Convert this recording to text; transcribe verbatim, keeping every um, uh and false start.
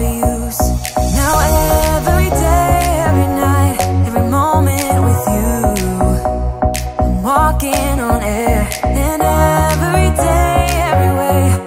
use. Now every day, every night, every moment with you, I'm walking on air. And every day, every way,